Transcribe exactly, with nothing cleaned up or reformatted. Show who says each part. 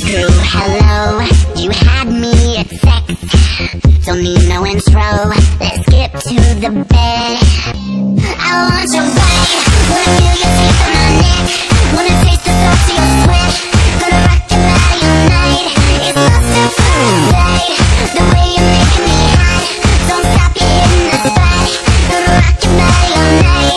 Speaker 1: crew, hello. You had me at sex, don't need no intro. Let's skip to the bed. I want your body.